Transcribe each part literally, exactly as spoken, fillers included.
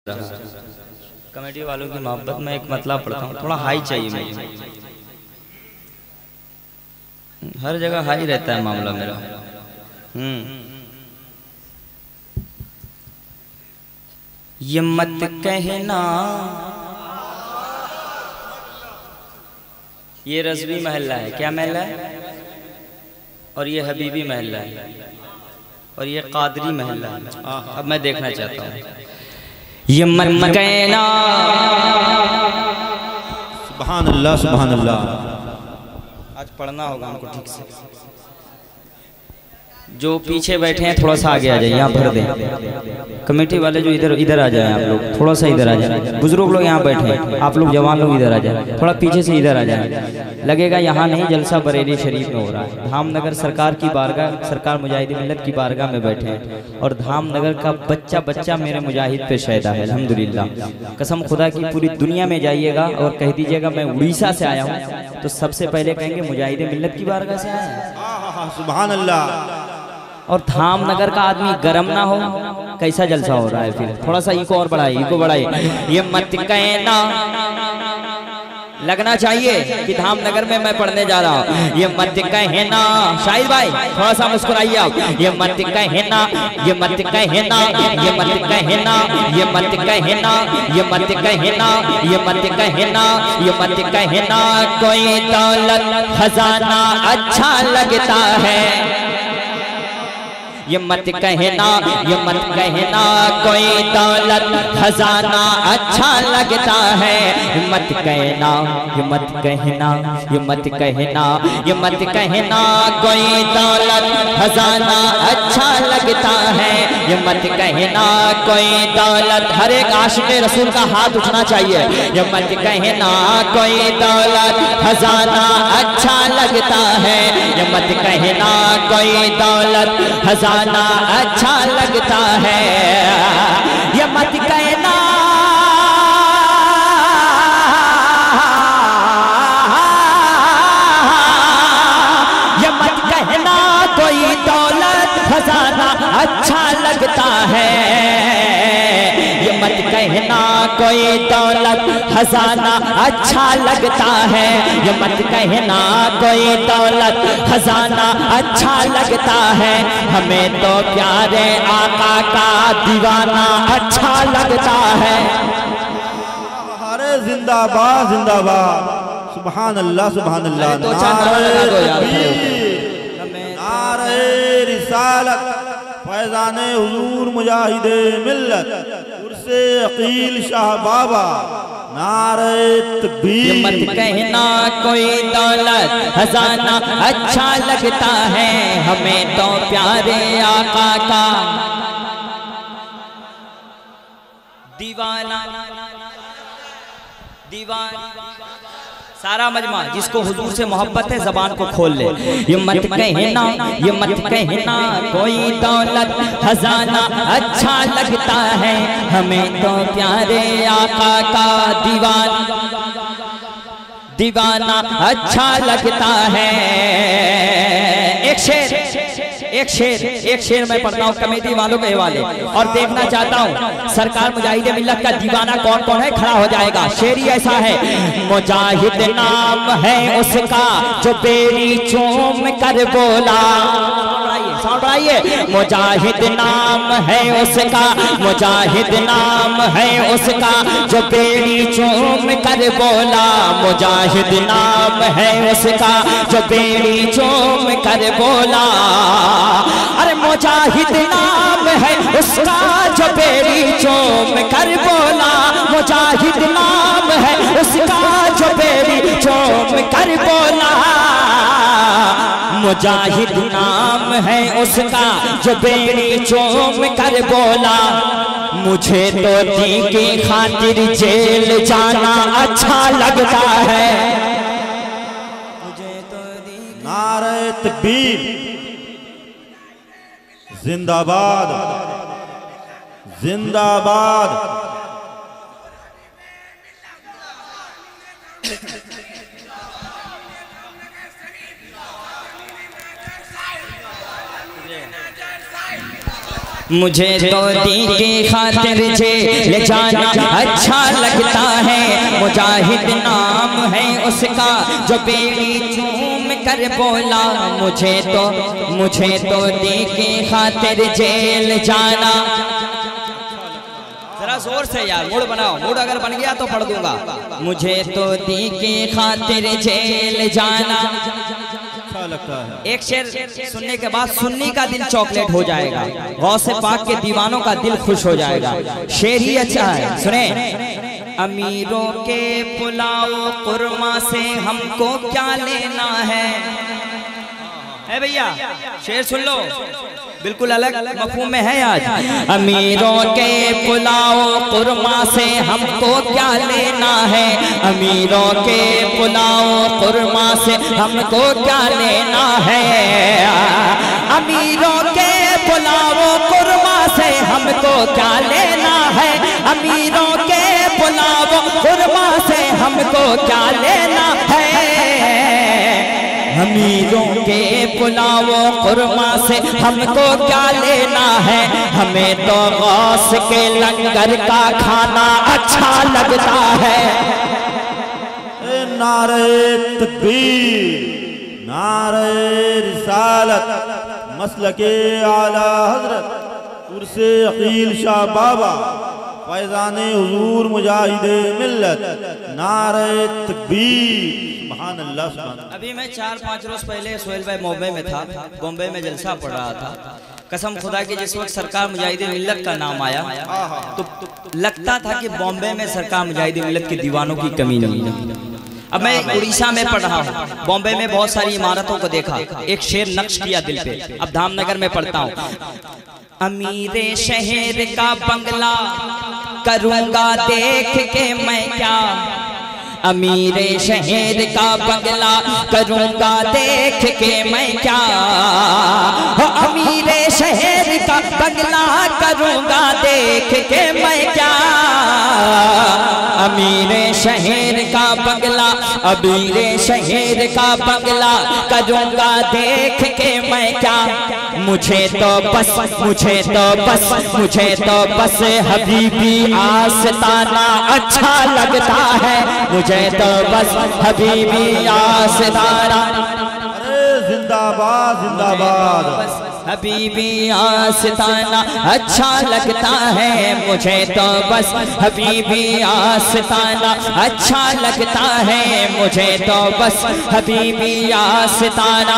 Committee वालों की मोहब्बत में एक मतलब पढ़ता हूँ, थोड़ा हाई चाहिए मुझे। हर जगह हाई रहता है मामला मेरा। हम्म ये मत कहना ये रज़वी महल्ला है, क्या महल्ला है, और ये हबीबी महल्ला है, और ये कादरी महल्ला है। अब मैं देखना चाहता हूँ ये मत कहना। सुभान अल्लाह सुभान अल्लाह। आज पढ़ना होगा हमको ठीक से। जो पीछे बैठे हैं थोड़ा सा आगे आ जाए, यहाँ भर दें। कमेटी वाले जो इधर इधर आ जाएं, आप लोग थोड़ा सा इधर आ जाएं। बुजुर्ग लोग यहाँ बैठे हैं, आप लोग जवान लोग इधर आ जाएं, थोड़ा पीछे से इधर आ जाएं। लगेगा यहाँ नहीं, जलसा बरेली शरीफ में हो रहा है। धामनगर सरकार की बारगाह, सरकार मुजाहिद मिल्लत की बारगाह में बैठे हैं, और धामनगर का बच्चा बच्चा मेरे मुजाहिद पे शैदा है अल्हम्दुलिल्लाह। कसम खुदा की पूरी दुनिया में जाइएगा और कह दीजिएगा मैं उड़ीसा से आया हूँ, तो सबसे पहले कहेंगे मुजाहिद मिल्लत की बारगाह से आया है। सुभान अल्लाह। और धामनगर का आदमी गरम ना हो, कैसा जलसा हो रहा है। फिर थोड़ा सा इको और बढ़ाइए, इको बढ़ाइए। ये मत कहना लगना चाहिए कि धामनगर में मैं पढ़ने जा रहा हूँ। ये मत कहना, शाहिद भाई थोड़ा सा मुस्कुराइए आप। ये मत कहना, ये मत कहना, ये मत कहना, ये मत कहना, ये मत कहना, ये मत कहना, ये मत कहना कोई दौलत खजाना अच्छा लगता है। ये मत कहना, ये मत कहना कोई दौलत खजाना अच्छा लगता है। ये मत कहना, ये मत कहना, ये मत कहना, ये मत कहना कोई दौलत खजाना अच्छा लगता है। ये मत कहना कोई दौलत, हर एक आशिक़ रसूल का हाथ उठना चाहिए। ये मत कहना कोई दौलत खजाना अच्छा लगता है। ये मत कहना कोई दौलत खजाना अच्छा लगता है। ये मत कहना, ये मत कहना कोई दौलत खजाना अच्छा लगता है। ये मत कहना कोई दौलत खजाना अच्छा लगता है। ये मत कहना कोई दौलत खजाना अच्छा लगता है। हमें तो प्यारे आका का दीवाना अच्छा लगता है। अरे जिंदाबाद जिंदाबाद। सुभान अल्लाह सुभान अल्लाह। नारे रिसालत फैज़ाने हुजूर मुजाहिदे मिल्लत उर्से अकील शाह बाबा। नारे तकबीर। मत कहना कोई दौलत खजाना अच्छा लगता है। हमें तो प्यारे आका का दीवाना दीवाना। सारा मजमा जिसको हुजूर से मोहब्बत है ज़बान को खोल ले। ये मत कहना, ये मत कहना कोई दौलत खजाना अच्छा लगता है। हमें तो प्यारे आका का दीवाना दीवाना अच्छा लगता है। एक शेर एक शेर एक शेर मैं पढ़ता हूँ कमेटी वालों के हवाले, और देखना चाहता हूँ सरकार मुजाहिद मिल्लत का दीवाना कौन कौन है, खड़ा हो जाएगा। शेर ही ऐसा है, मुजाहिद नाम है उसका जो बेड़ी चूम कर बोला। साउंड बढ़ाइए। मुजाहिद नाम है उसका, मुजाहिद नाम है उसका जो बेड़ी चूम कर बोला। मुजाहिद नाम है उसका जो बेड़ी चूम कर बोला। अरे मुजाहिद नाम है उसका जो बेड़ी चूम कर बोला। मुजाहिद नाम है उसका जो बेड़ी चूम कर बोला। मुजाहिद नाम है उसका जो बेड़ी चूम कर बोला। मुझे तो दी की खातिर जेल जाना अच्छा लगता है। मुझे तो दी। नारे तकबीर। जिंदाबाद जिंदाबाद। मुझे तो दी की खातिर जेल जाना अच्छा लगता है। मुजाहिद नाम है उसका जो बेड़ी चूम कर बोला। मुझे तो मुझे तो दी की खातिर जेल जाना। जरा जोर से यार मूड बनाओ, मूड अगर बन गया तो पढ़ दूंगा। मुझे तो दी की खातिर जेल जाना। अच्छा लगता है। एक शेर सुनने के बाद सुन्नी का दिल चॉकलेट हो जाएगा, गौसे पाक के दीवानों का दिल खुश हो जाएगा। शेर ही अच्छा है, सुने। अमीरों के पुलाव कुरमा से हमको क्या लेना है। है भैया, शेर सुन लो, बिल्कुल अलग मफहूम में है आज। अमीरों के पुलाव कुरमा से हमको क्या लेना है। अमीरों के पुलाव कुरमा से हमको क्या लेना है। अमीरों के पुलाव कुरमा से हमको क्या लेना है। अमीरों के पुलाव कुरमा से हमको क्या लेना है। अमीरों के पुलाव कुरमा से हमको क्या लेना है। हमें तो गौस के लंगर का खाना अच्छा लगता है। ए नारे तकबीर, नारे रिसालत, मसलके आला हजरत उर्से अकील शाह बाबा फैज़ाने हुजूर मुजाहिदे मिल्लत, नारे तकबीर। सुभान अल्लाह, सुभान अल्लाह। अभी मैं चार पाँच रोज पहले सोहेल भाई बॉम्बे में था, बॉम्बे में जलसा पड़ रहा था। कसम खुदा की जिस वक्त सरकार मुजाहिदे मिल्लत का नाम आया तो लगता था कि बॉम्बे में सरकार मुजाहिदे मिल्लत के दीवानों की कमी नहीं है। अब मैं उड़ीसा में पढ़ रहा हूँ, बॉम्बे में बहुत सारी इमारतों को देखा, एक शेर नक्श किया दिल पे। अब धामनगर में पढ़ता हूँ। अमीरे शहर का बंगला करूँगा देख के मैं क्या। अमीरे शहर का बंगला करूँगा देख के मैं क्या। हो अमीरे शहर का बंगला करूँगा देख के मैं क्या। अमीरे शहर का बंगला, अमीरे शहर का बंगला करूँगा देख के मैं क्या। मुझे तो बस मुझे तो बस मुझे तो बस हबीबी आस्ताना अच्छा लगता है। मुझे तो बस हबीबी आस्ताना। अरे जिंदाबाद जिंदाबाद। हबीबी आस्ताना अच्छा लगता है। मुझे तो बस हबीबी आस्ताना अच्छा लगता है। मुझे तो बस हबीबी आस्ताना।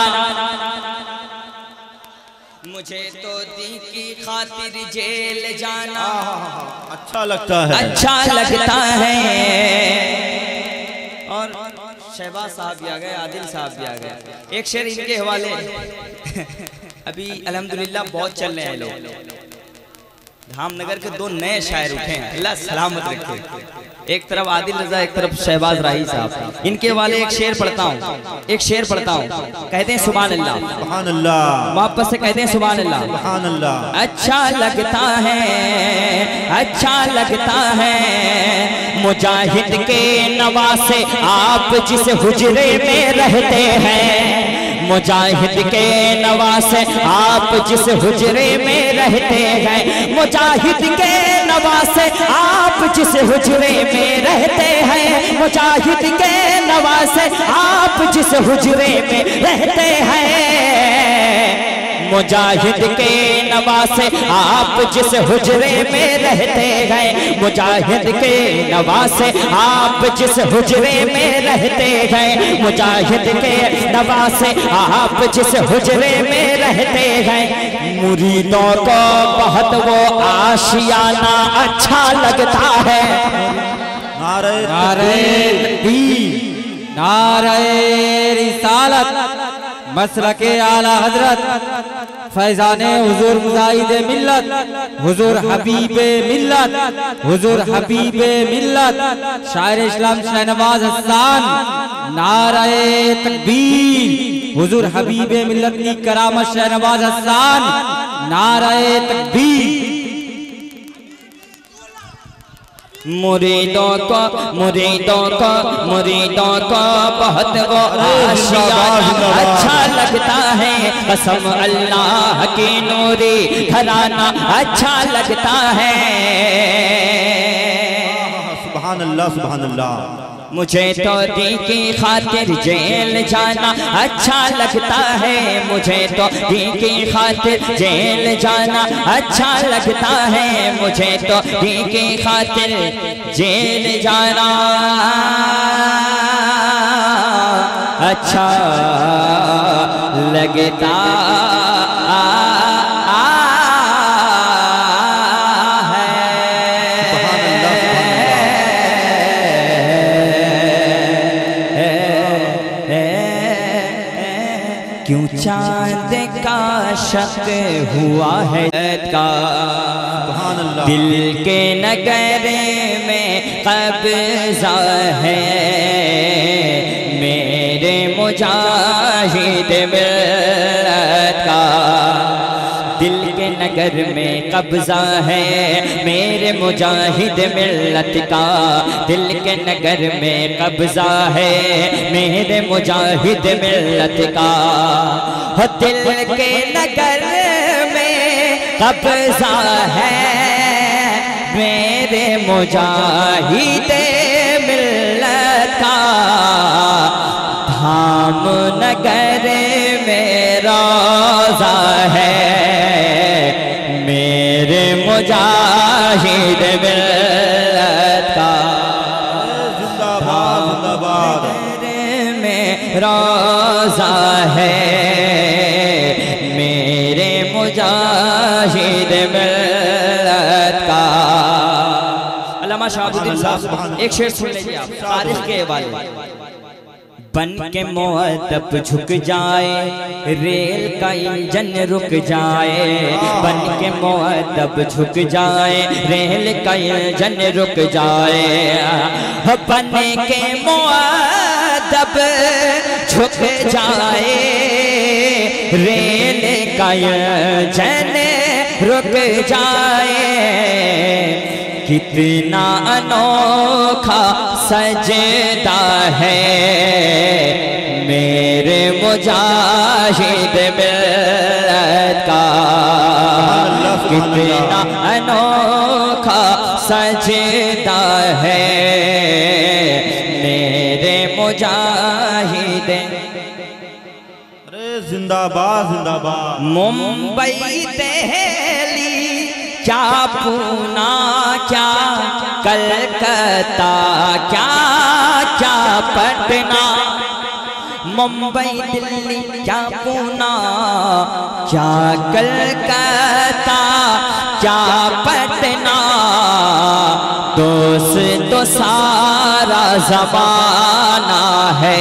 मुझे तो दी की खातिर जेल जाना अच्छा लगता है, अच्छा लगता है। और शहबाज साहब भी आ गए, आदिल साहब भी आ गए। एक शेर इनके हवाले अभी अल्हम्दुलिल्लाह बहुत चल रहे हैं लोग। धामनगर के दो नए शायर उठे हैं, अल्लाह सलामत रखे। एक तरफ आदिल रजा, एक तरफ शहबाज राही साहब। इनके वाले एक शेर पढ़ता हूँ, एक शेर पढ़ता हूँ। कहते हैं सुभान अल्लाह, सुभान अल्लाह, वापस से कहते हैं सुभान अल्लाह, सुभान अल्लाह। अच्छा लगता है, अच्छा लगता है मुजाहिद के नवासे आप जिस हुजरे में रहते हैं। मुजाहिद के नवासे आप जिस हुजरे में रहते हैं। मुजाहिद के नवासे आप जिस हुजरे में रहते हैं। मुजाहिद के नवासे आप जिस हुजरे में रहते हैं। मुजाहिद के नवासे आप जिस हुजरे में रहते हैं। मुजाहिद के नवासे आप जिस हुजरे में रहते हैं। मुजाहिद के नवासे आप जिस हुजरे में रहते हैं। मुरीदों को बहुत वो आशियाना अच्छा लगता है। नारे नारे तकबीर, नारे रिसालत, मसलके आला हजरत फैजाने हुजूर मुजाहिदे मिल्लत, हुजूर हबीबे मिल्लत, हुजूर हबीबे मिल्लत शायर इस्लाम शहनवाज हसन। नारे तकबीर, हुजूर हबीबे मिल्लत की करामत शहनवाज हसन। नारे तकबीर। मुरीदों को मुरीदों को मुरीदों को बहुत वो आशियाना अच्छा लगता है, कसम अल्लाह की नूरी घराना अच्छा लगता है। सुभान अल्लाह सुभान अल्लाह। मुझे तो दी की खातिर जेल जाना अच्छा लगता है, मुझे तो दी की खातिर जेल जाना अच्छा लगता है, मुझे तो दी की खातिर जेल जाना अच्छा लगता क्यों चांद का शक हुआ है का दिल के नगर में कब्जा है, मेरे मुजाहिद मिल्लत का दिल के नगर में कब्जा है, मेरे मुजाहिद मिल्लत का दिल के नगर में कब्जा है, मेरे मुजाहिद मिल्लत का हो दिल के नगर में कब्जा है, मेरे मुजाहिद मिल्लत का धाम नगर में रोज़ा है, मेरे मुजाहिद मिल्लत का जिंदाबाद जिंदाबाद में रोज़ा है, मेरे मुजाहिद मिल्लत का। अल्लामा शाहबुद्दीन साहब एक शेर सुन लीजिए आप तारीख के हवाले। बन के मुअद्दब झुक जाए रेल का इंजन रुक जाए, बन के मुअद्दब झुक जाए रेल का इंजन रुक जाए, बन के मुअद्दब झुक जाए रेल का इंजन रुक जाए, कितना अनोखा सजदा है मेरे मुजाहिद मिल्लत का, कितना अनोखा सजदा है मेरे मुजाहिद। अरे जिंदाबाद जिंदाबाद। मुंबई दिल्ली क्या पूना क्या कलकत्ता क्या क्या पटना, मुंबई दिल्ली क्या पूना क्या कलकत्ता क्या पटना, दोस्त तो सारा ज़माना है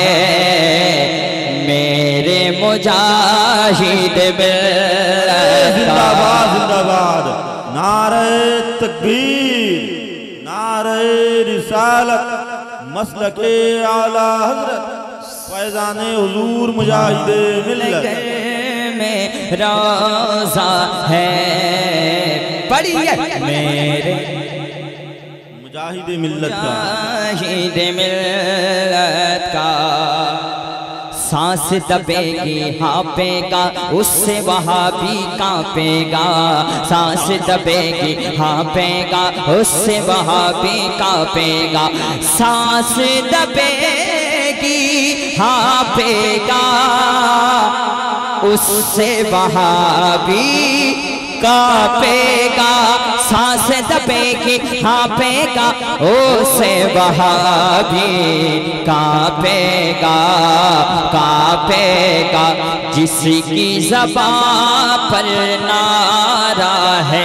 मेरे मुजाहिद मिल्लत का। जिंदाबाद जिंदाबाद। नारे तकबीर नारे रिसालत मसलके आला हज़रत फैज़ाने हुजूर मुजाहिदे मिल्लत में रोज़ा है पढ़िए मेरे मुजाहिदे मिल्लत का, मुजाहिदे मिल्लत का। सांस दबेगी हाँपेगा उससे वहाबी कांपेगा, सांस दबेगी हाँपेगा उससे वहाबी कांपेगा, सांस दबेगी हाँपेगा उससे वहाबी कांपेगा, सांस दबेगी हाँपेगा उससे वहाबी कांपेगा कांपेगा, जिसकी ज़बान पर नारा है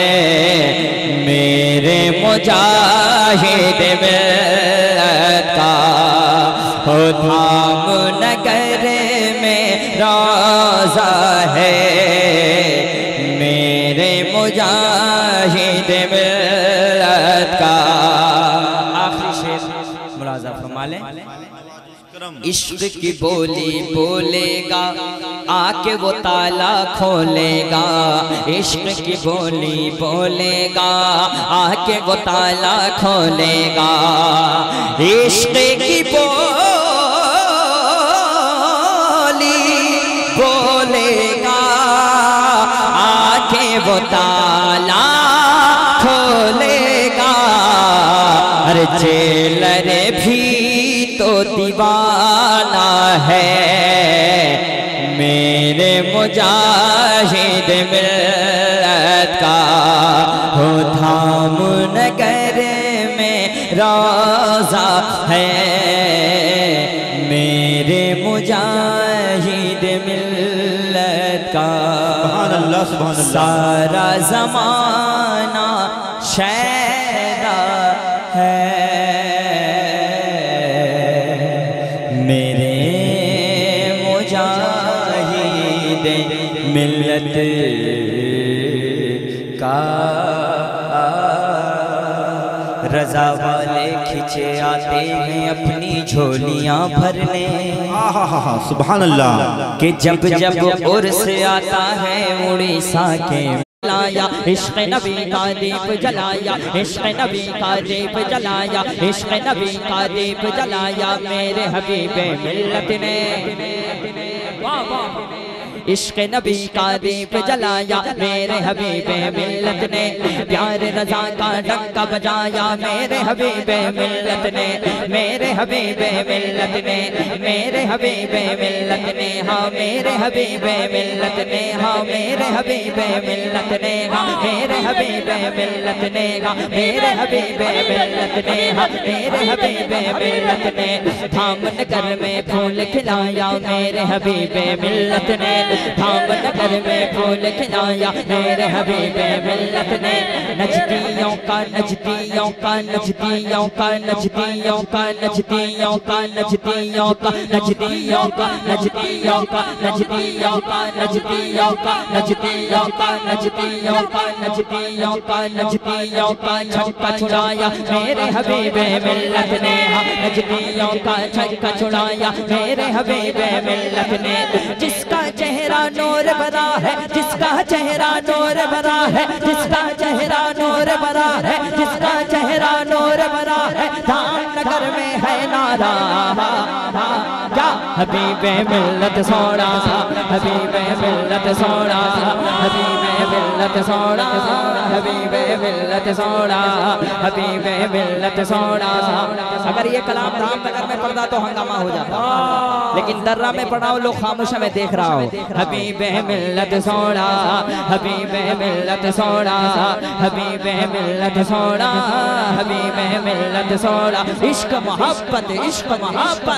मेरे मुजाहिद मिल्लत का, हो धाम नगर में रोज़ा है मेरे मुजाहिद मिल्लत का। आखिरी शेर मुलाज़ा फरमा लें। इश्क की बोली बोलेगा आके वो ताला खोलेगा। इश्क की बोली बोलेगा आके वो ताला खोलेगा। इश्क की बोली बोलेगा आके वो ताला खोलेगा। अरे जेलर भी तो दीवाना है मेरे मुजाहिद मिल्लत का। हो धाम नगर में रोज़ा है मेरे मुजाहिद मिल्लत का। सुभान अल्लाह सुभान अल्लाह। सारा ज़माना शैदा है मेरे मुजाहिद मिल्लत का। रज़ा वाले खिंचे आते हैं अपनी झोलियां भरने। सुभान अल्लाह। कि जब जब उर्स आता है उड़ीसा के जलाया इश्क़ नबी का दीप जलाया। इश्क़ नबी का दीप जलाया। इश्क़ नबी का दीप जलाया मेरे हबीबे मिल्लत ने। इश्क़ नबी का दीप जलाया मेरे हबीबे मिल्लत ने। प्यार रज़ा का डंका बजाया मेरे हबीबे मिल्लत ने। मेरे हबीबे मिल्लत ने मेरे हबीबे मिल्लत ने हाँ मेरे हबीबे मिल्लत ने हाँ मेरे हबीबे मिल्लत ने हाँ मेरे हबीबे मिल्लत ने हाँ मेरे हबीबे मिल्लत ने हाँ मेरे हबीबे मिल्लत ने। धाम नगर में फूल खिलाया मेरे हबीबे मिल्लत ने। धाम नगर में फूल खिलाया मेरे हबीबे मिल्लत ने। नजदियों का नजदियों का नजदियों का नजदियों का नजदियों का नजदियों का नजदियों का नजदियों का नजदियों का नजदियों का नजदियों का नजदियों का नजदियों का नजदियों का छक्का छुड़ाया मेरे हबीबे मिल्लत ने। नजदियों का छक्का छुड़ाया मेरे हबीबे मिल्लत ने। जिसका चेहरा नूर भरा है जिसका चेहरा नूर भरा है जिसका चेहरा नूर भरा है जिसका चेहरा नूर भरा है। धाम नगर में है नारा क्या हबीबे मिल्लत सोना हबीबे मिल्लत सोना हबीबे मिल्लत सोना हबीबे मिल्लत सोना हबीबे मिल्लत सोना। अगर ये कलाम धाम नगर में पढ़ता तो हंगामा हो जाता, लेकिन दर्रा में पढ़ाओ लोग खामोश में देख रहा हो। हबीबे मिल्लत सोना हबीबे मिल्लत सोना हबीबे मिल्लत सोना हबीबे मिल्लत सोना। इश्क मोहब्बत इश्क मोहब्बत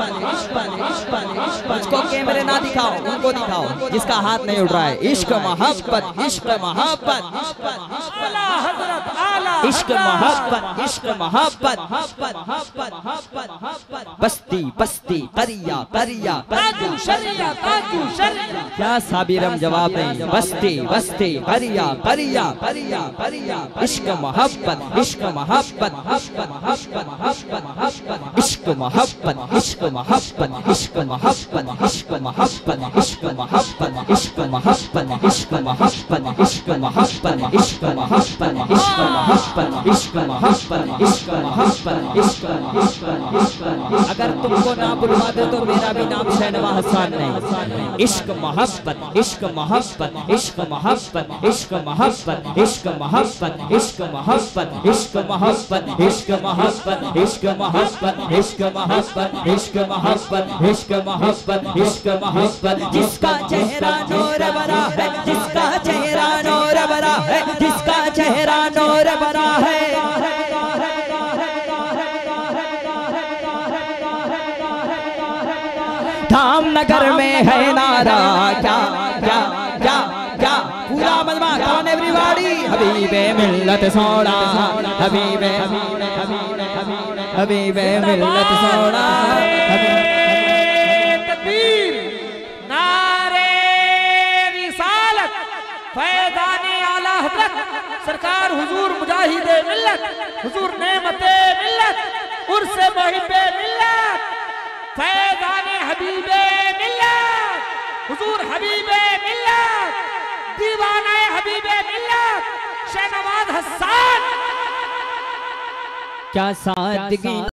उसको कैमरे ना दिखाओ उनको दिखाओ जिसका हाथ नहीं उठ रहा है। इश्क मोहब्बत इश्क मोहब्बत इश्क मोहब्बत इश्क मोहब्बत बस्ती बस्ती करिया करिया क्या साबिरम जवाब नहीं। बस्ती बस्ती करिया करिया करिया करिया। इश्क मोहब्बत इश्क मोहब्बत इश्क मोहब्बत इश्क मोहब्बत इश्क मोहब्बत इश्क मोहब्बत इश्क मोहब्बत इश्क मोहब्बत इश्क मोहब्बत इश्क मोहब्बत इश्क मोहब्बत इश्क मोहब्बत इश्क मोहब्बत इश्क मोहब्बत इश्क मोहब्बत। अगर तुमको ना बुलवा दे तो मेरा भी नाम शहनवाज हसन नहीं। इश्क मोहब्बत इश्क मोहब्बत इश्क मोहब्बत इश्क मोहब्बत इश्क मोहब्बत इश्क मोहब्बत इश्क मोहब्बत इश्क मोहब्बत इश्क मोहब्बत इश्क मोहब्बत इश्क मोहब्बत इश्क मोहब्बत इश्क मोहब्बत। जिसका चेहरा नूर भरा है जिसका चेहरा नूर भरा है जिसका चेहरा नूर भरा है। धाम नगर में है नारा क्या क्या क्या क्या पूरा मजमा कौन एवरीबॉडी। हबीबे मिल्लत सोना हबीबे हबीबे मिल्लत सोना तकबीर नारे रिसालत फैज़ाने आला हज़रत सरकार हुजूर मुजाहिदे मिल्लत हुजूर नेमते मिल्लत उर्से मुहिब्बे मिल्लत फैजाने हबीबे मिल्लत, हुजूर हबीबे मिल्लत, दीवाना हबीबे मिल्लत, शहनवाज हसन। क्या सादगी